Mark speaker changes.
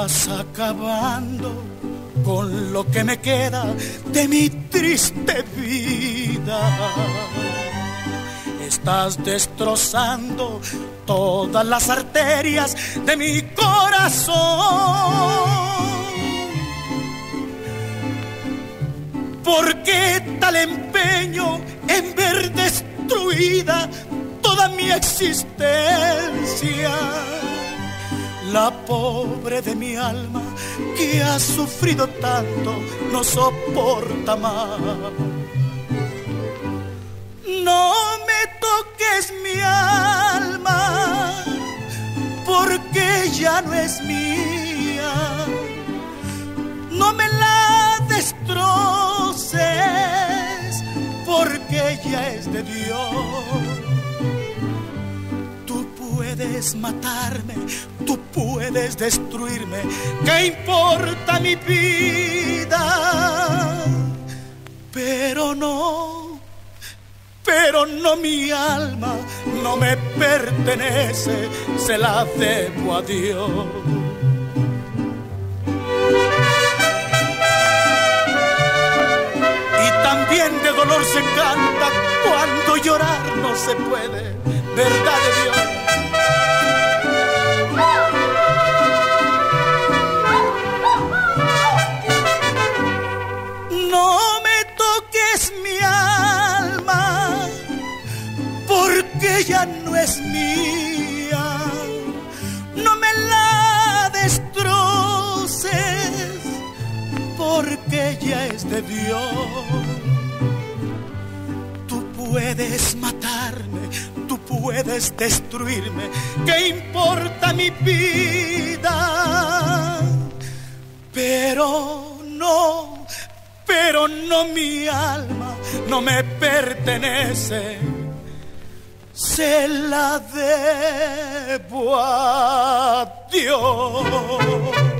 Speaker 1: Estás acabando con lo que me queda de mi triste vida. Estás destrozando todas las arterias de mi corazón. ¿Por qué tal empeño en ver destruida toda mi existencia? La pobre de mi alma que ha sufrido tanto no soporta más. No me toques mi alma porque ya no es mía. No me la destroces porque ya es de Dios. Puedes matarme, tú puedes destruirme, ¿qué importa mi vida? Pero no mi alma, no me pertenece, se la debo a Dios. Y también de dolor se canta cuando llorar no se puede, ¿verdad de Dios? No me toques mi alma porque ya no es mía. No me la destroces porque ya es de Dios. Tú puedes matarme, tú puedes destruirme, ¿qué importa mi vida? Pero no mi alma, no me pertenece, se la debo a Dios.